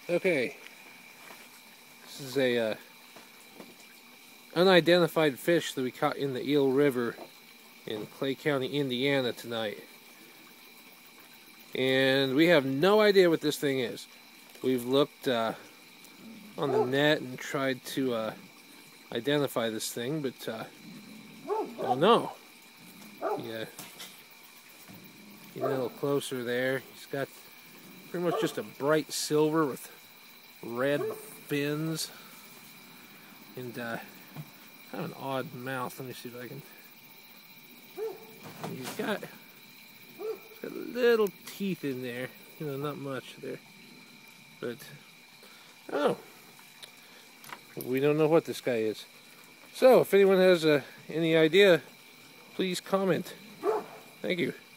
Okay, this is a unidentified fish that we caught in the Eel River in Clay County, Indiana tonight. And we have no idea what this thing is. We've looked on the net and tried to identify this thing, but oh no. Yeah, get a little closer there. He's got pretty much just a bright silver with red fins and kind of an odd mouth. Let me see if I can. He's got little teeth in there, not much there, but oh, we don't know what this guy is. So if anyone has any idea, please comment. Thank you.